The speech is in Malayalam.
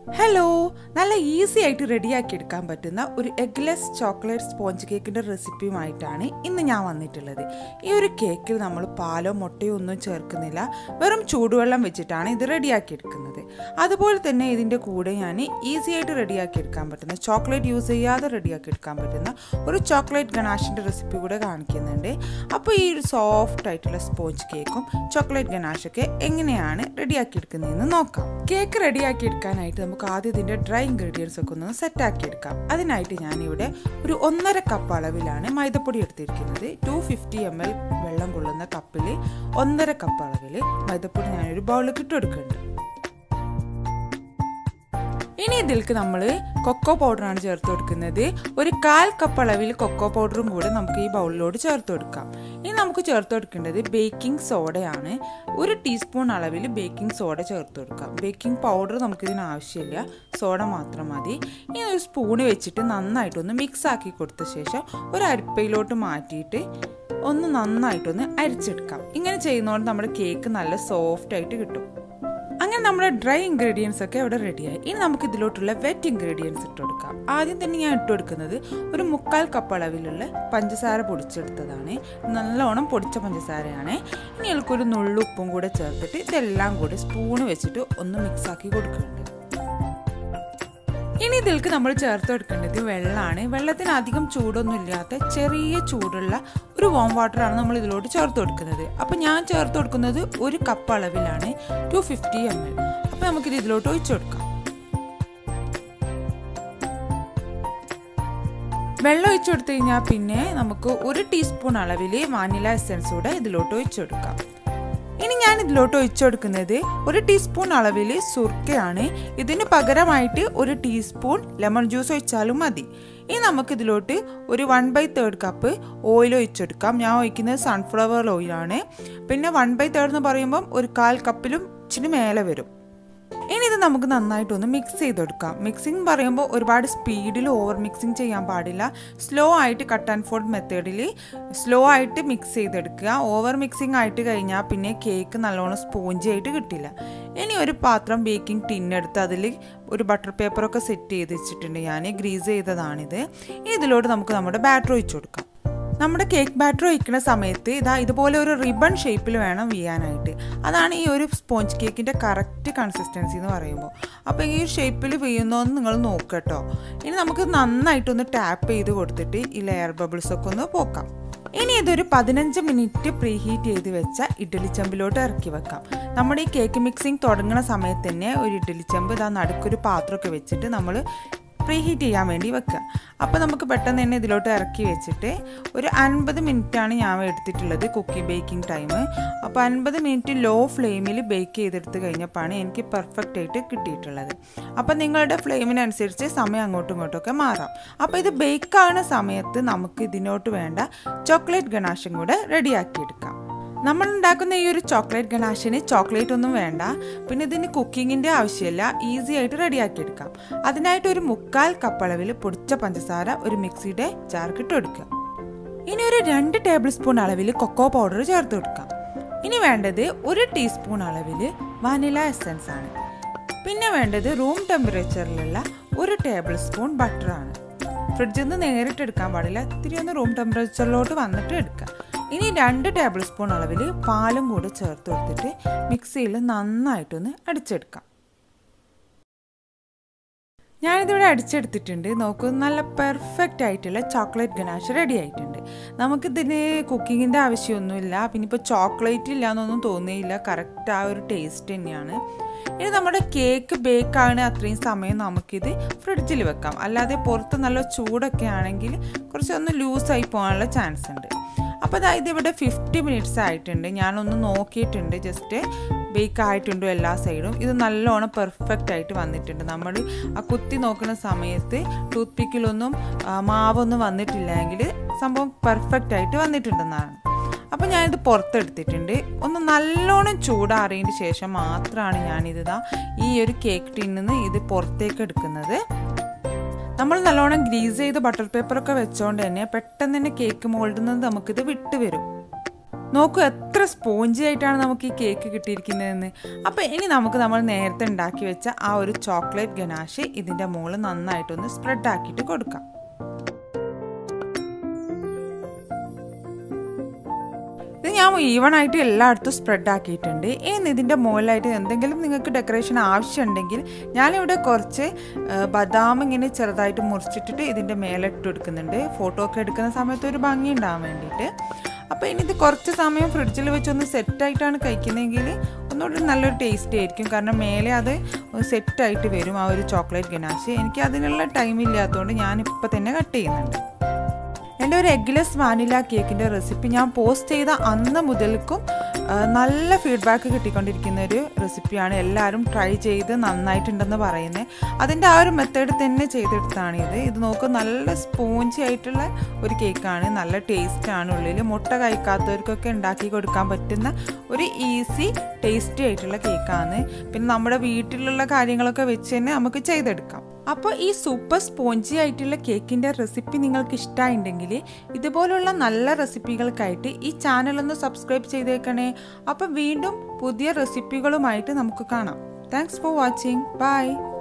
ഹലോ, നല്ല ഈസി ആയിട്ട് റെഡിയാക്കി എടുക്കാൻ പറ്റുന്ന ഒരു എഗ്ലെസ് ചോക്ലേറ്റ് സ്പോഞ്ച് കേക്കിൻ്റെ റെസിപ്പിയുമായിട്ടാണ് ഇന്ന് ഞാൻ വന്നിട്ടുള്ളത്. ഈ ഒരു കേക്കിൽ നമ്മൾ പാലോ മുട്ടയോ ഒന്നും ചേർക്കുന്നില്ല, വെറും ചൂടുവെള്ളം വെച്ചിട്ടാണ് ഇത് റെഡിയാക്കി എടുക്കുന്നത്. അതുപോലെ തന്നെ ഇതിൻ്റെ കൂടെ ഞാൻ ഈസി ആയിട്ട് റെഡിയാക്കി എടുക്കാൻ പറ്റുന്ന, ചോക്ലേറ്റ് യൂസ് ചെയ്യാതെ റെഡിയാക്കി എടുക്കാൻ പറ്റുന്ന ഒരു ചോക്ലേറ്റ് ഗനാഷിൻ്റെ റെസിപ്പി കൂടെ കാണിക്കുന്നുണ്ട്. അപ്പോൾ ഈ ഒരു സോഫ്റ്റ് ആയിട്ടുള്ള സ്പോഞ്ച് കേക്കും ചോക്ലേറ്റ് ഗനാഷൊക്കെ എങ്ങനെയാണ് റെഡിയാക്കി എടുക്കുന്നതെന്ന് നോക്കാം. കേക്ക് റെഡിയാക്കി എടുക്കാനായിട്ട് നമുക്ക് ആദ്യം ഇതിൻ്റെ ഡ്രൈ ഇൻഗ്രീഡിയൻസ് ഒക്കെ ഒന്ന് സെറ്റാക്കി എടുക്കാം. അതിനായിട്ട് ഞാനിവിടെ ഒരു 1.5 കപ്പ് അളവിലാണ് മൈദപ്പൊടി എടുത്തിരിക്കുന്നത്. 250 ml വെള്ളം കൊള്ളുന്ന കപ്പിൽ 1.5 കപ്പ് അളവിൽ മൈദപ്പൊടി ഞാനൊരു ബൗളിൽ ഇട്ട് കൊടുക്കുന്നുണ്ട്. ഇനി ഇതിലേക്ക് നമ്മൾ കൊക്കോ പൗഡറാണ് ചേർത്ത് കൊടുക്കുന്നത്. ഒരു 1/4 കപ്പ് അളവിൽ കൊക്കോ പൗഡറും കൂടെ നമുക്ക് ഈ ബൗളിലോട്ട് ചേർത്ത് കൊടുക്കാം. ഇനി നമുക്ക് ചേർത്ത് കൊടുക്കേണ്ടത് ബേക്കിംഗ് സോഡയാണ്. 1 ടീസ്പൂൺ അളവിൽ ബേക്കിംഗ് സോഡ ചേർത്ത് കൊടുക്കാം. ബേക്കിംഗ് പൗഡർ നമുക്കിതിന് ആവശ്യമില്ല, സോഡ മാത്രം മതി. ഇനി ഒരു സ്പൂണ് വെച്ചിട്ട് നന്നായിട്ടൊന്ന് മിക്സ് ആക്കി കൊടുത്ത ശേഷം ഒരു അരിപ്പയിലോട്ട് മാറ്റിയിട്ട് ഒന്ന് നന്നായിട്ടൊന്ന് അരിച്ചെടുക്കാം. ഇങ്ങനെ ചെയ്യുന്നതുകൊണ്ട് നമ്മുടെ കേക്ക് നല്ല സോഫ്റ്റ് ആയിട്ട് കിട്ടും. അങ്ങനെ നമ്മുടെ ഡ്രൈ ഇൻഗ്രീഡിയൻസ് ഒക്കെ ഇവിടെ റെഡിയായി. ഇനി നമുക്ക് ഇതിലോട്ടുള്ള വെറ്റ് ഇൻഗ്രീഡിയൻസ് ഇട്ട് കൊടുക്കാം. ആദ്യം തന്നെ ഞാൻ ഇട്ട് കൊടുക്കുന്നത് ഒരു 1/4 കപ്പ് അളവിലുള്ള പഞ്ചസാര പൊടിച്ചെടുത്തതാണ്. നല്ലോണം പൊടിച്ച പഞ്ചസാരയാണ്. ഇനി അതിൽക്കൊരു നുള്ളുപ്പും കൂടെ ചേർത്തിട്ട് ഇതെല്ലാം കൂടി സ്പൂണ് വെച്ചിട്ട് ഒന്ന് മിക്സ് ആക്കി കൊടുക്കുന്നുണ്ട്. ഇനി ഇതിലേക്ക് നമ്മൾ ചേർത്ത് കൊടുക്കേണ്ടത് വെള്ളമാണ്. വെള്ളത്തിന് അധികം ചൂടൊന്നും ഇല്ലാത്ത ചെറിയ ചൂടുള്ള ഒരു വാം വാട്ടറാണ് നമ്മൾ ഇതിലോട്ട് ചേർത്ത് കൊടുക്കുന്നത്. അപ്പോൾ ഞാൻ ചേർത്ത് കൊടുക്കുന്നത് 1 കപ്പ് അളവിലാണ്, 250 ml. അപ്പോൾ നമുക്കിത് ഇതിലോട്ട് ഒഴിച്ചു കൊടുക്കാം. വെള്ളം ഒഴിച്ചു കൊടുത്തു കഴിഞ്ഞാൽ പിന്നെ നമുക്ക് 1 ടീസ്പൂൺ അളവിൽ വാനില എസൻസ് കൂടെ ഇതിലോട്ട് ഒഴിച്ചു കൊടുക്കാം. ഇനി ഞാൻ ഇതിലോട്ട് ഒഴിച്ചു കൊടുക്കുന്നത് 1 ടീസ്പൂൺ അളവിൽ സുർക്കയാണ്. ഇതിന് പകരമായിട്ട് 1 ടീസ്പൂൺ ലെമൺ ജ്യൂസ് ഒഴിച്ചാലും മതി. ഇനി നമുക്കിതിലോട്ട് ഒരു 1/3 കപ്പ് ഓയിൽ ഒഴിച്ചെടുക്കാം. ഞാൻ ഒഴിക്കുന്നത് സൺഫ്ലവർ ഓയിലാണ്. പിന്നെ 1/3 എന്ന് പറയുമ്പം ഒരു 1/4 കപ്പിലും ഇച്ചിരി മേലെ വരും. ഇനി ഇത് നമുക്ക് നന്നായിട്ടൊന്ന് മിക്സ് ചെയ്തെടുക്കാം. മിക്സിംഗ് പറയുമ്പോൾ ഒരുപാട് സ്പീഡിൽ ഓവർ മിക്സിങ് ചെയ്യാൻ പാടില്ല. സ്ലോ ആയിട്ട് കട്ട് ആൻഡ് ഫോൾഡ് മെത്തേഡിൽ സ്ലോ ആയിട്ട് മിക്സ് ചെയ്തെടുക്കുക. ഓവർ മിക്സിങ് ആയിട്ട് കഴിഞ്ഞാൽ പിന്നെ കേക്ക് നല്ലോണം സ്പോഞ്ചി ആയിട്ട് കിട്ടില്ല. ഇനി ഒരു പാത്രം ബേക്കിംഗ് ടിന്നെടുത്ത് അതിൽ ഒരു ബട്ടർ പേപ്പറൊക്കെ സെറ്റ് ചെയ്ത് വെച്ചിട്ടുണ്ട്. ഞാൻ ഗ്രീസ് ചെയ്തതാണിത്. ഇനി ഇതിലോട്ട് നമുക്ക് നമ്മുടെ ബാറ്റർ ഒഴിച്ചു കൊടുക്കാം. നമ്മുടെ കേക്ക് ബാറ്റർ ഒഴിക്കുന്ന സമയത്ത് ഇതുപോലെ ഒരു റിബൺ ഷേപ്പിൽ വേണം വീഴാനായിട്ട്. അതാണ് ഈ ഒരു സ്പോഞ്ച് കേക്കിൻ്റെ കറക്റ്റ് കൺസിസ്റ്റൻസി എന്ന് പറയുമ്പോൾ. അപ്പോൾ ഈ ഷേപ്പിൽ വീഴുന്നോന്ന് നിങ്ങൾ നോക്കട്ടോ. ഇനി നമുക്ക് നന്നായിട്ടൊന്ന് ടാപ്പ് ചെയ്ത് കൊടുത്തിട്ട് ഈ ലെയർ ബബിൾസൊക്കെ ഒന്ന് പോക്കാം. ഇനി ഇതൊരു 15 മിനിറ്റ് പ്രീ ഹീറ്റ് ചെയ്ത് വെച്ച ഇഡ്ഡലി ചെമ്പിലോട്ട് ഇറക്കി വെക്കാം. നമ്മുടെ ഈ കേക്ക് മിക്സിങ് തുടങ്ങുന്ന സമയത്ത് തന്നെ ഒരു ഇഡ്ഡലി ചെമ്പ് നടുക്കൊരു പാത്രമൊക്കെ വെച്ചിട്ട് നമ്മൾ പ്രീ ഹീറ്റ് ചെയ്യാൻ വേണ്ടി വെക്കുക. അപ്പോൾ നമുക്ക് പെട്ടെന്ന് തന്നെ ഇതിലോട്ട് ഇറക്കി വെച്ചിട്ട് ഒരു 50 മിനിറ്റാണ് ഞാൻ എടുത്തിട്ടുള്ളത് ബേക്കിംഗ് ടൈം. അപ്പോൾ 50 മിനിറ്റ് ലോ ഫ്ലെയിമിൽ ബേക്ക് ചെയ്തെടുത്ത് കഴിഞ്ഞപ്പോഴാണ് എനിക്ക് പെർഫെക്റ്റ് ആയിട്ട് കിട്ടിയിട്ടുള്ളത്. അപ്പോൾ നിങ്ങളുടെ ഫ്ലെയിമിനനുസരിച്ച് സമയം അങ്ങോട്ടും ഇങ്ങോട്ടുമൊക്കെ മാറാം. അപ്പോൾ ഇത് ബേക്കാവുന്ന സമയത്ത് നമുക്ക് ഇതിനോട്ട് വേണ്ട ചോക്ലേറ്റ് ഗനാഷും കൂടെ റെഡിയാക്കി എടുക്കാം. നമ്മൾ ഉണ്ടാക്കുന്ന ഈ ഒരു ചോക്ലേറ്റ് ഗനാഷിന് ചോക്ലേറ്റ് ഒന്നും വേണ്ട, പിന്നെ ഇതിന് കുക്കിങ്ങിൻ്റെ ആവശ്യമില്ല, ഈസി ആയിട്ട് റെഡിയാക്കി എടുക്കാം. അതിനായിട്ട് ഒരു 1/4 കപ്പ് അളവിൽ പൊടിച്ച പഞ്ചസാര ഒരു മിക്സിയുടെ ജാർക്ക് ഇട്ട് കൊടുക്കുക. ഇനി ഒരു 2 ടേബിൾ സ്പൂൺ അളവിൽ കൊക്കോ പൗഡർ ചേർത്ത് കൊടുക്കാം. ഇനി വേണ്ടത് 1 ടീസ്പൂൺ അളവിൽ വാനില എസൻസ് ആണ്. പിന്നെ വേണ്ടത് റൂം ടെമ്പറേച്ചറിലുള്ള 1 ടേബിൾ സ്പൂൺ ബട്ടറാണ്. ഫ്രിഡ്ജിൽ നിന്ന് നേരിട്ട് എടുക്കാൻ പാടില്ല, ഇത്തിരി ഒന്ന് റൂം ടെമ്പറേച്ചറിലോട്ട് വന്നിട്ട് എടുക്കുക. ഇനി 2 ടേബിൾ സ്പൂൺ അളവിൽ പാലും കൂടെ ചേർത്ത് കൊടുത്തിട്ട് മിക്സിയിൽ നന്നായിട്ടൊന്ന് അടിച്ചെടുക്കാം. ഞാനിതിവിടെ അടിച്ചെടുത്തിട്ടുണ്ട്. നോക്കൂ, നല്ല പെർഫെക്റ്റ് ആയിട്ടുള്ള ചോക്ലേറ്റ് ഗനാഷ് റെഡി ആയിട്ടുണ്ട്. നമുക്കിതിന് കുക്കിങ്ങിൻ്റെ ആവശ്യമൊന്നുമില്ല, പിന്നെ ഇപ്പോൾ ചോക്ലേറ്റ് ഇല്ല എന്നൊന്നും തോന്നിയില്ല. കറക്റ്റ് ആ ഒരു ടേസ്റ്റ് തന്നെയാണ്. ഇനി നമ്മുടെ കേക്ക് ബേക്കാണ് അത്രയും സമയം നമുക്കിത് ഫ്രിഡ്ജിൽ വെക്കാം. അല്ലാതെ പുറത്ത് നല്ല ചൂടൊക്കെ ആണെങ്കിൽ കുറച്ചൊന്ന് ലൂസായി പോകാനുള്ള ചാൻസ് ഉണ്ട്. അപ്പോൾ ഇതിവിടെ 50 മിനിറ്റ്സ് ആയിട്ടുണ്ട്. ഞാനൊന്ന് നോക്കിയിട്ടുണ്ട്, ജസ്റ്റ് ബേക്ക് ആയിട്ടുണ്ടോ എല്ലാ സൈഡും. ഇത് നല്ലോണം പെർഫെക്റ്റ് ആയിട്ട് വന്നിട്ടുണ്ട്. നമ്മൾ ആ കുത്തി നോക്കുന്ന സമയത്ത് ടൂത്ത് പിക്കിലൊന്നും മാവൊന്നും വന്നിട്ടില്ലെങ്കിൽ സംഭവം പെർഫെക്റ്റ് ആയിട്ട് വന്നിട്ടുണ്ടെന്നാണ്. അപ്പോൾ ഞാനിത് പുറത്തെടുത്തിട്ടുണ്ട്. ഒന്ന് നല്ലോണം ചൂടാറിയതിന് ശേഷം മാത്രമാണ് ഞാനിത് ഈ ഒരു കേക്ക് ടിന്നിൽ നിന്ന് ഇത് പുറത്തേക്ക് എടുക്കുന്നത്. നമ്മൾ നല്ലോണം ഗ്രീസ് ചെയ്ത് ബട്ടർ പേപ്പറൊക്കെ വെച്ചോണ്ട് തന്നെ പെട്ടെന്ന് തന്നെ കേക്ക് മോൾഡിൽ നിന്ന് നമുക്കിത് വിട്ട് വരും. നോക്കൂ എത്ര സ്പോഞ്ചി ആയിട്ടാണ് നമുക്ക് ഈ കേക്ക് കിട്ടിയിരിക്കുന്നതെന്ന്. അപ്പോൾ ഇനി നമുക്ക് നമ്മൾ നേരത്തെ ഉണ്ടാക്കി വെച്ച ആ ഒരു ചോക്ലേറ്റ് ഗനാഷ് ഇതിൻ്റെ മുകളിൽ നന്നായിട്ടൊന്ന് സ്പ്രെഡ് ആക്കിയിട്ട് കൊടുക്കാം. ഇത് ഞാൻ ഈവണായിട്ട് എല്ലായിടത്തും സ്പ്രെഡ് ആക്കിയിട്ടുണ്ട്. ഇനി ഇതിൻ്റെ മുകളിലായിട്ട് എന്തെങ്കിലും നിങ്ങൾക്ക് ഡെക്കറേഷൻ ആവശ്യമുണ്ടെങ്കിൽ ഞാനിവിടെ കുറച്ച് ബദാം ഇങ്ങനെ ചെറുതായിട്ട് മുറിച്ചിട്ടിട്ട് ഇതിൻ്റെ മേലെ ഇട്ട് കൊടുക്കുന്നുണ്ട്, ഫോട്ടോ ഒക്കെ എടുക്കുന്ന സമയത്ത് ഒരു ഭംഗി ഉണ്ടാകാൻ വേണ്ടിയിട്ട്. അപ്പോൾ ഇനി ഇത് കുറച്ച് സമയം ഫ്രിഡ്ജിൽ വെച്ചൊന്ന് സെറ്റായിട്ടാണ് കഴിക്കുന്നതെങ്കിൽ ഒന്നുകൂടി നല്ലൊരു ടേസ്റ്റ് ആയിരിക്കും. കാരണം മേലെ അത് സെറ്റായിട്ട് വരും ആ ഒരു ചോക്ലേറ്റ് ഗനാഷ്. എനിക്ക് അതിനുള്ള ടൈം ഇല്ലാത്തതുകൊണ്ട് ഞാനിപ്പോൾ തന്നെ കട്ട് ചെയ്യുന്നുണ്ട്. എൻ്റെ ഒരു എഗ്ലെസ് വാനില കേക്കിൻ്റെ റെസിപ്പി ഞാൻ പോസ്റ്റ് ചെയ്ത അന്ന് മുതൽക്കും നല്ല ഫീഡ്ബാക്ക് കിട്ടിക്കൊണ്ടിരിക്കുന്ന ഒരു റെസിപ്പിയാണ്. എല്ലാവരും ട്രൈ ചെയ്ത് നന്നായിട്ടുണ്ടെന്ന് പറയുന്നത്. അതിൻ്റെ ആ ഒരു മെത്തേഡ് തന്നെ ചെയ്തെടുത്താണ് ഇത് നോക്കുക, നല്ല സ്പോഞ്ചി ആയിട്ടുള്ള ഒരു കേക്കാണ്, നല്ല ടേസ്റ്റാണ്. ഉള്ളിൽ മുട്ട കഴിക്കാത്തവർക്കൊക്കെ ഉണ്ടാക്കി കൊടുക്കാൻ പറ്റുന്ന ഒരു ഈസി ടേസ്റ്റി ആയിട്ടുള്ള കേക്കാണ്. പിന്നെ നമ്മുടെ വീട്ടിലുള്ള കാര്യങ്ങളൊക്കെ വെച്ച് തന്നെ നമുക്ക് ചെയ്തെടുക്കാം. അപ്പോൾ ഈ സൂപ്പർ സ്പോഞ്ചി ആയിട്ടുള്ള കേക്കിൻ്റെ റെസിപ്പി നിങ്ങൾക്ക് ഇഷ്ടമായിട്ടുണ്ടെങ്കിൽ ഇതുപോലുള്ള നല്ല റെസിപ്പികൾക്കായിട്ട് ഈ ചാനലൊന്ന് സബ്സ്ക്രൈബ് ചെയ്തേക്കണേ. അപ്പോൾ വീണ്ടും പുതിയ റെസിപ്പികളുമായിട്ട് നമുക്ക് കാണാം. Thanks for watching. ബൈ.